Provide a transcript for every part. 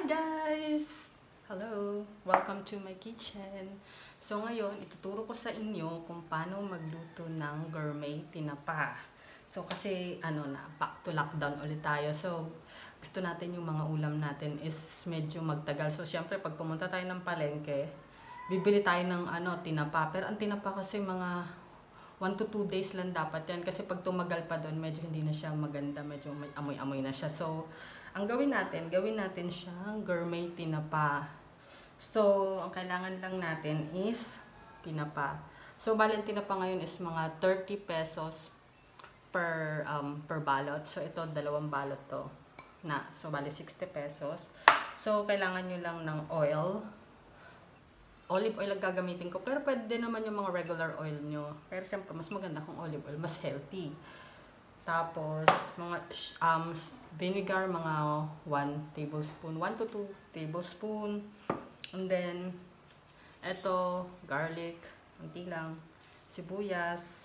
Hi guys! Hello! Welcome to my kitchen. So ngayon, ituturo ko sa inyo kung paano magluto ng gourmet tinapa. So kasi back to lockdown ulit tayo. So gusto natin yung mga ulam natin is medyo magtagal. So syempre pag pumunta tayo ng palengke, bibili tayo ng tinapa. Pero ang tinapa kasi mga 1 to 2 days lang dapat yan. Kasi pag tumagal pa doon, medyo hindi na siya maganda. Medyo may amoy-amoy na siya. So ang gawin natin siyang gourmet tinapa. So, ang kailangan lang natin is tinapa. So, bali ang tinapa ngayon is mga 30 pesos per balot. So, ito, 2 balot to. So, bali 60 pesos. So, kailangan nyo lang ng oil. Olive oil ang gagamitin ko. Pero pwede din naman yung mga regular oil nyo. Pero syempre, mas maganda kung olive oil. Mas healthy. Tapos, mga vinegar, mga 1 tablespoon, 1 to 2 tablespoon. And then, eto, garlic, konti lang, sibuyas,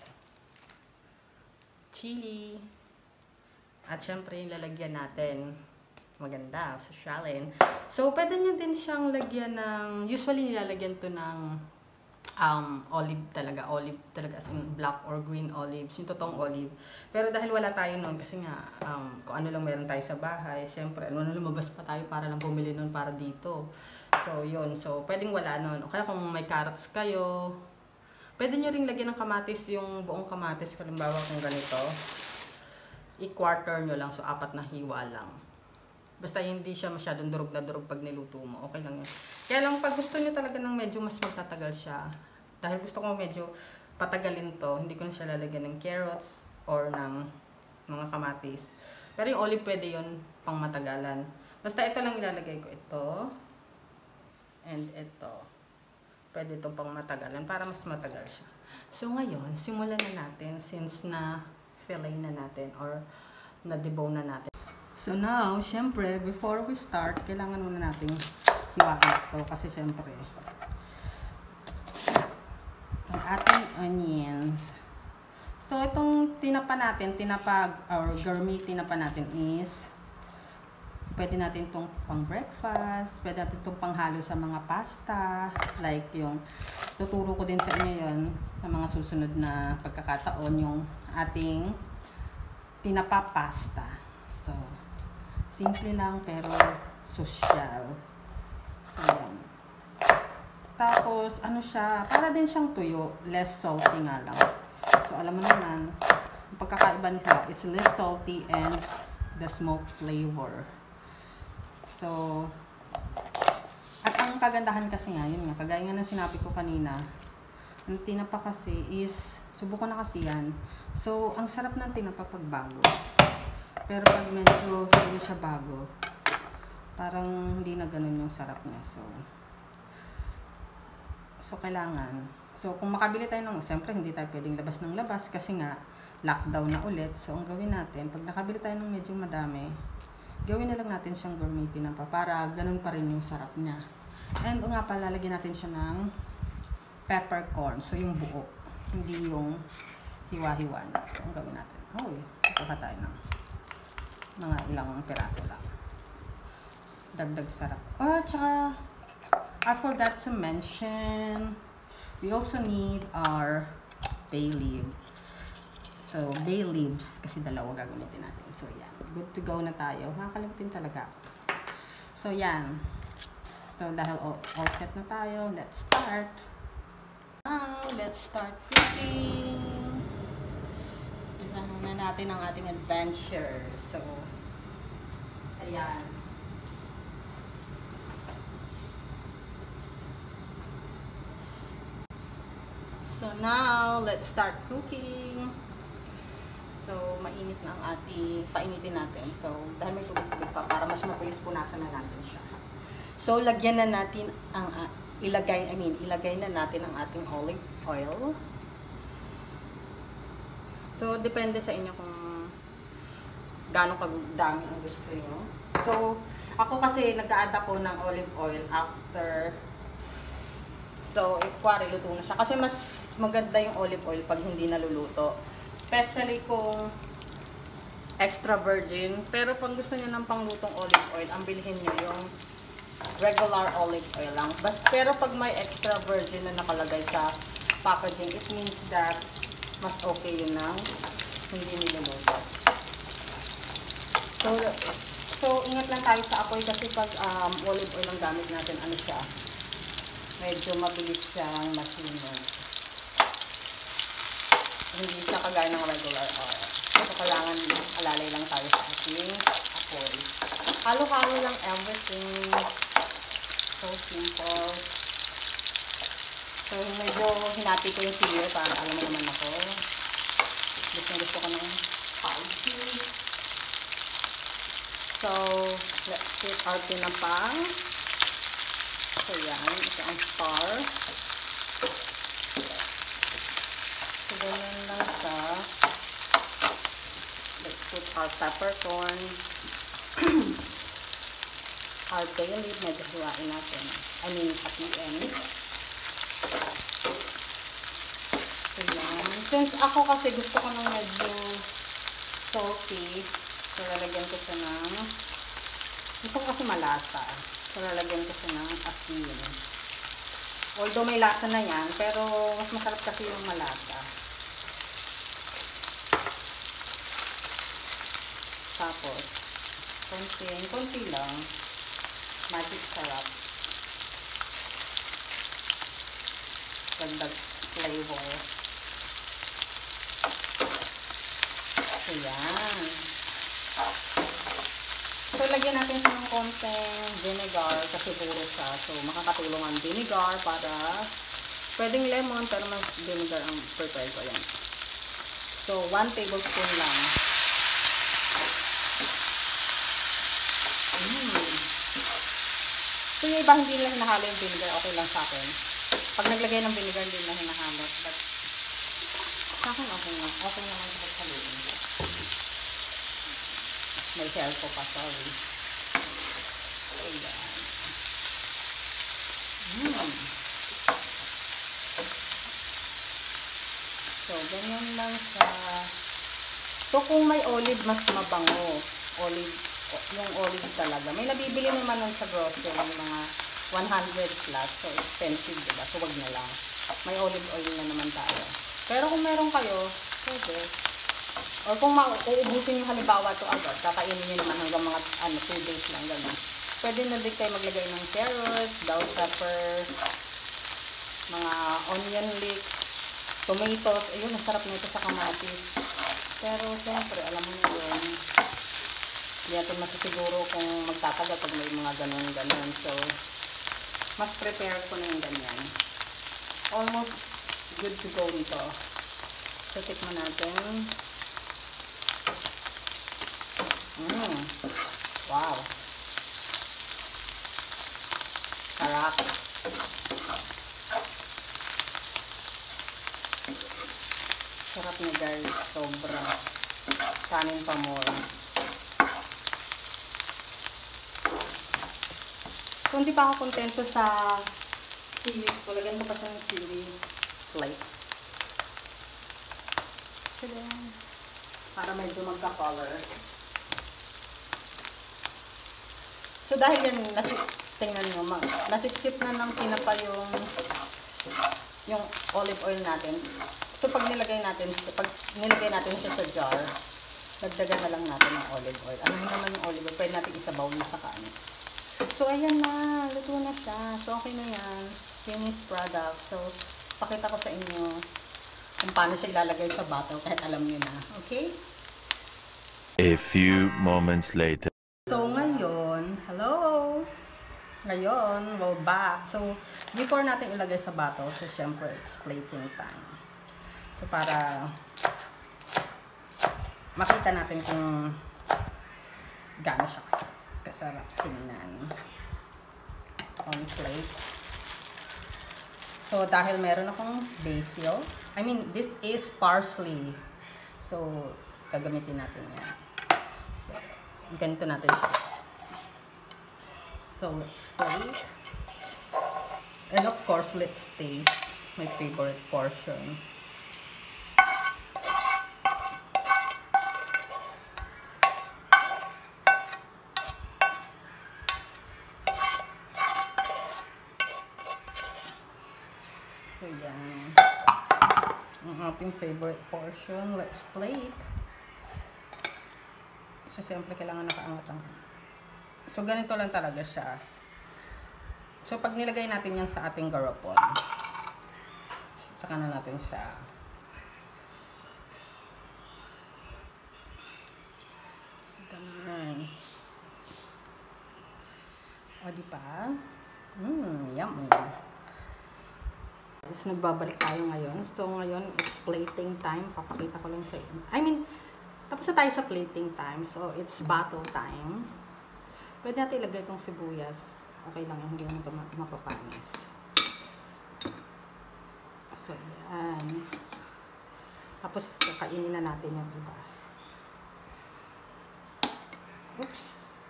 chili, at syempre yung lalagyan natin. Maganda, sosyalin. So, pwede nyo din siyang lagyan ng, usually nilalagyan to ng olive talaga as in black or green olives, yung totoong olive. Pero dahil wala tayo noon kasi nga kung ano lang meron tayo sa bahay, syempre lumabas pa tayo para lang bumili noon para dito. So yun, so pwedeng wala noon. O kaya kung may carrots kayo, pwede nyo ring lagyan ng kamatis, yung buong kamatis. Halimbawa kung ganito, i-quarter nyo lang, so 4 na hiwa lang. Basta hindi siya masyadong durog na durog pag niluto mo. Okay lang yun. Kaya lang pag gusto nyo talaga ng medyo mas magtatagal siya. Dahil gusto ko medyo patagalin to, hindi ko na siya lalagyan ng carrots or ng mga kamatis. Pero yung olive pwede yun pang matagalan. Basta ito lang ilalagay ko. Ito. And ito. Pwede itong pang matagalan para mas matagal siya. So ngayon, simulan na natin since na fillet na natin or na-debone na natin. So now, syempre, before we start, kailangan muna natin hiwain ito kasi syempre, ang ating onions. So, itong tinapa natin, or gourmet tinapa natin is, pwede natin itong pang breakfast, pwede natin itong panghalo sa mga pasta, like yung, tuturo ko din sa inyo yun, sa mga susunod na pagkakataon, yung ating tinapa pasta. So, simple lang pero social. So, yan. Tapos, siya, para din siyang tuyo, less salty nga lang. So, alam mo naman, ang pagkakaiba nila is less salty and the smoke flavor. So, at ang kagandahan kasi nga, yun nga, kagaya nga ng sinabi ko kanina, ang tinapa kasi is, subukan na kasi yan. So, ang sarap ng tinapa pag bago. Pero pag medyo hindi na siya bago, parang hindi na ganun yung sarap niya. So kailangan. So, kung makabili tayo siyempre hindi tayo pwedeng labas ng labas kasi nga, lockdown na ulit. So, ang gawin natin, pag nakabili tayo ng medyo madami, gawin na lang natin siyang gourmet tinapa para ganun pa rin yung sarap niya. And nga pala, lalagyan natin siya ng peppercorn. So, yung buo. Hindi yung hiwa-hiwa na. So, ang gawin natin. Kuha tayo ng mga ilang piraso lang. Dagdag sarap. Tsaka, I forgot to mention, we also need our bay leaf. So, bay leaves, kasi dalawa gagamitin natin. So, yan. Good to go na tayo. Makakalimutin talaga. So, yan. So, dahil all set na tayo, let's start. Now, let's start cooking. Isahan na natin ang ating adventure. So, ayan. So now, let's start cooking. So, mainit na ang painitin natin. So, dahil may tubig-tubig pa, para mas mabilis punasan na natin siya. So, lagyan na natin ilagay na natin ang ating olive oil. So, depende sa inyo kung gaano kadami ang gusto nyo. So, ako kasi nag-a-add ako ng olive oil after. So, if kuwari luto na siya. Kasi mas maganda yung olive oil pag hindi naluluto. Especially kung extra virgin. Pero pag gusto nyo ng panglutong olive oil, ang bilhin nyo yung regular olive oil lang. Pero pag may extra virgin na nakalagay sa packaging, it means that mas okay yun ng hindi niluluto. So ingat lang tayo sa apoy kasi pag olive oil ang gamit natin, ano siya, medyo mabilis siyang masunog. Hindi siya kagaya ng regular oil. So kailangan alalay lang tayo sa ating apoy. Halo-halo lang everything. So simple. So medyo hinati ko yung sili para alam mo naman ako. Gusto ko ng spicy. So let's put our pinapang. So yan, ito ang star. So ganyan lang siya. Let's put our peppercorn. Our bay leaf, medyo huwain natin. I mean, hatiin. So yan. Since ako kasi gusto ko ng medyo salty, so lalagyan ko siya ng, gusto ko kasi malasa. So lalagyan ko siya ng asin. Although may lasa na yan, pero mas masarap kasi yung malasa. Tapos, konti lang. Magic sarap. Dagdag flavor. So, yan. So, lagyan natin siya ng konting vinegar kasi puro siya. So, makakatulong ang vinegar para pwedeng lemon pero mas vinegar ang prepare ko yan. So, 1 tablespoon lang. So, yung iba hindi nila hinahalo yung vinegar, okay lang sa akin. Pag naglagay ng vinegar, hindi nila hinahalo. But, sa akin okay lang. Okay lang ang paghaluin. May shell ko pa, sorry. Ayan. So, ganyan lang siya. So, kung may olive, mas mabango. Yung olive talaga. May nabibili naman nun sa grocery, mga 100 plus. So, expensive, diba? So, wag na lang. May olive oil na naman tayo. Pero kung meron kayo, pwede. Or kung uubusin yung halimbawa to agad, kakainin nyo naman hanggang mga 2 days lang, gano'n. Pwede na din kayo maglagay ng carrots, bell pepper, mga onion leeks, tomatoes. Ayun, nasarap nito sa kamatis. Pero, siyempre, alam mo na yun. Hindi natin masisiguro kung magtatagal pag may mga ganon-ganon. So, mas prepare ko na yung ganyan. Almost good to go nito. So, tikman natin. Wow. Sarap. Sarap niya guys. Sobra. Kanin pa more. So, hindi pa ako kontento sa chili. So, lagyan ko pa siya ng chili flakes. So, then, para medyo magka-color. So, dahil yan, tingnan nyo, nasipsip na ng tinapa yung olive oil natin. So, pag nilagay natin siya sa jar, dagdagan na lang natin ng olive oil. Ano naman yung olive oil? Pwede natin isabaw na sa kanin. So, ayan na. Luto na siya. So, okay na yan. Finished product. So, pakita ko sa inyo kung paano siya ilalagay sa bottle kahit alam nyo na. Okay? A few moments later. So, ngayon, hello! Ngayon, we're back. So, before natin ilagay sa bottle, so, syempre, it's plating time. So, para makita natin kung gaano siya kasarap tingnan. On plate. So, dahil meron akong basil, I mean, this is parsley. So, gagamitin natin yan. So, ganito natin siya. So, let's plate. And of course, let's taste my favorite portion. So, yan. Ang ating favorite portion. Let's plate. So, siyempre, kailangan nakaangat ang... So, ganito lang talaga siya. So, pag nilagay natin yan sa ating garapon, saka na natin siya. So, ganyan. O, diba? Yummy. So, nagbabalik tayo ngayon. So, ngayon, it's plating time. Papakita ko lang sa inyo. Tapos na tayo sa plating time. So, it's battle time. Pwede natin ilagay itong sibuyas. Okay lang yan. Hindi naman ito mapapanis. So, yan. Tapos, kakainin na natin yung iba. Oops.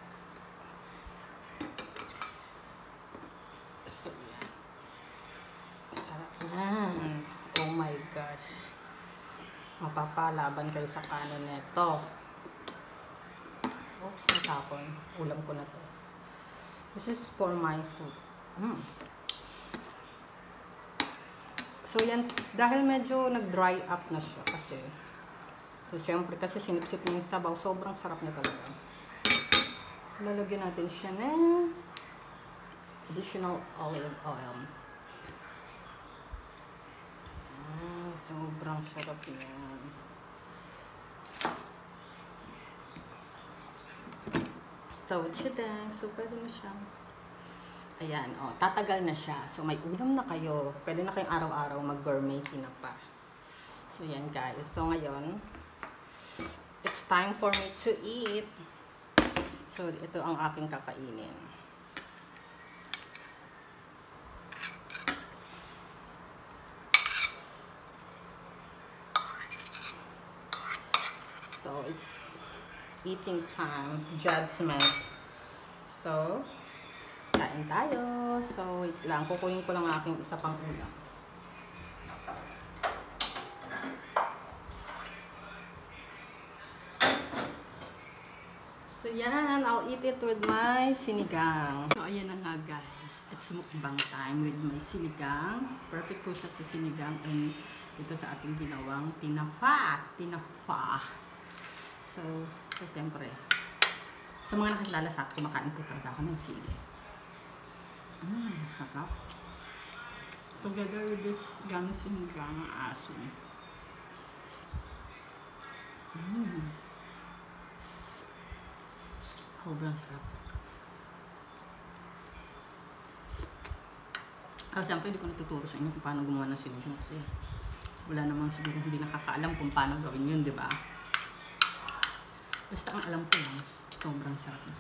So, yan. Sarap na. Oh my gosh. Mapapalaban kayo sa kanin nito. Oops, natapon. Ulam ko na to. This is for my food. So, yan. Dahil medyo nag-dry up na siya kasi. So, siyempre kasi sinipsip niya yung sabaw. Sobrang sarap niya talaga. Lalagyan natin siya ng additional olive oil. Sobrang sarap yan. So, so pwede na siya. Ayan, tatagal na siya. So, may ulam na kayo. Pwede na kayong araw-araw mag-gourmet tinapa. So, yan guys. So, ngayon, it's time for me to eat. So, ito ang aking kakainin. So, it's eating time, judgment. So, kain tayo. So, wait lang. Kukunin ko lang aking isa pang ulam. So, yan. I'll eat it with my sinigang. So, ayan na nga guys. It's mukbang time with my sinigang. Perfect po siya sa sinigang. And ito sa ating ginawang tinafa. So, siyempre, sa mga nakilala sa akin, kumakain po talaga ako ng sili. Harap. Together with this young sinigang asin. Sobrang sarap. Siyempre, hindi ko natuturo sa inyo kung paano gumawa ng sinigang kasi wala namang siguro hindi nakakaalam kung paano gawin yun, di ba? Basta ang alam ko lang, sobrang sarap na.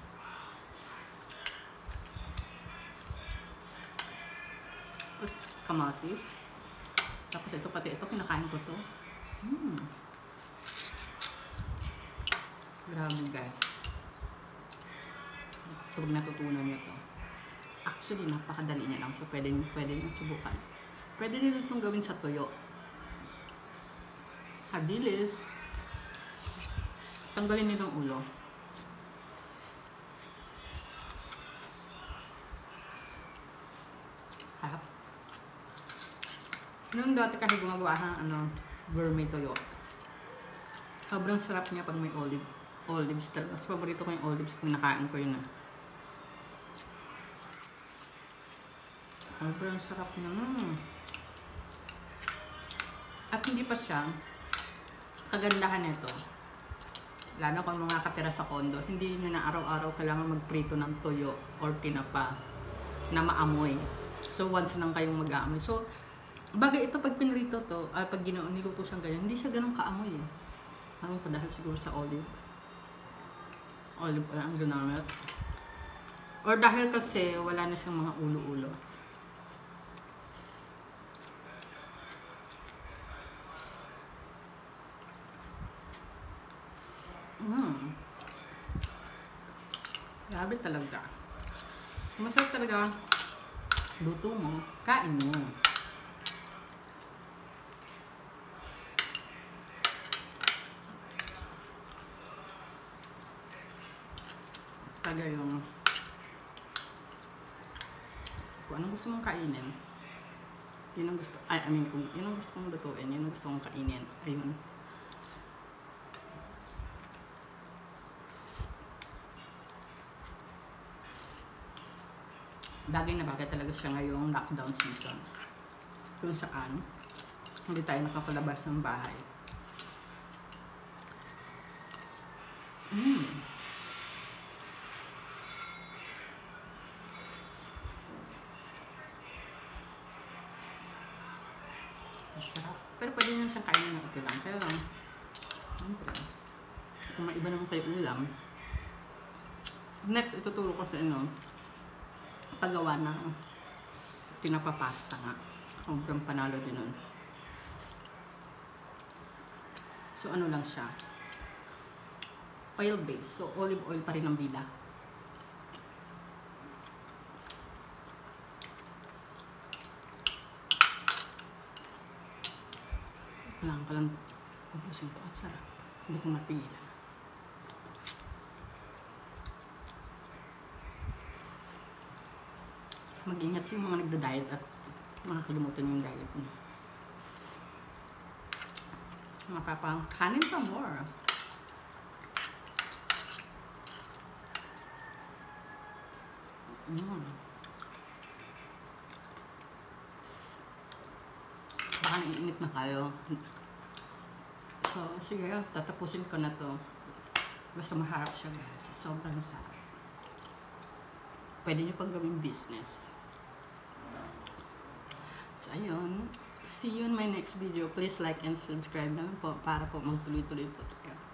Tapos, kamatis. Tapos ito, pati ito, kinakain ko to. Grabe guys. Kapag natutunan nyo to. Actually, napakadali niya lang. So, pwede nyo subukan. Pwede nyo itong gawin sa tuyo. Hadilis. Tanggalin nyo yung ulo. Harap. Noong dati kasi gumagawa ng gourmet toyo. Sobrang sarap niya pag may olives talaga. Mas paborito ko yung olives kung nakain ko yun. Sobrang sarap niya. At hindi pa siya kagandahan nito. Lalo kung mga katira sa kondo, hindi nyo na araw-araw kailangan magprito ng toyo or tinapa na maamoy. So, once lang kayong mag-aamoy. So, bagay ito pag pinrito to, pag niluto siyang ganyan, hindi siya ganun kaamoy eh. Ano ko dahil siguro sa olive oil ang ginamit. Or dahil kasi wala na siyang mga ulo-ulo. Grabe talaga. Masarap talaga. Luto mo, kain mo. Talaga yung kung anong gusto mong kainin. Yun ang gusto, I mean, kung yun ang gusto kong lutuin, yun ang gusto kong kainin. Ayun. Bagay na bagay talaga siya ngayong lockdown season. Kung saan, hindi tayo nakapalabas ng bahay. Masarap. Pero pwede nyo siyang kainin ng ito lang. Pero, siyempre, kung may iba naman kayo ulam, next, ituturo ko sa inyo, paggawa ng tinapapasta nga. Sobrang panalo din nun. So, ano lang siya? Oil base. So, olive oil pa rin ang bila. Kailangan ko lang ubusin ito. At sarap. Hindi ko mapigilan. Mag-ingat sa mga nagda-diet at makakalimutan yung diet mo. Mapapang kanin pa more. Baka naiinit na kayo. So, sige, tatapusin ko na to. Basta maharap siya, guys. Sobrang sarap. Pwede nyo pang gawing business. So, ayun. See you in my next video. Please like and subscribe na lang po para po magtuloy-tuloy po tayo.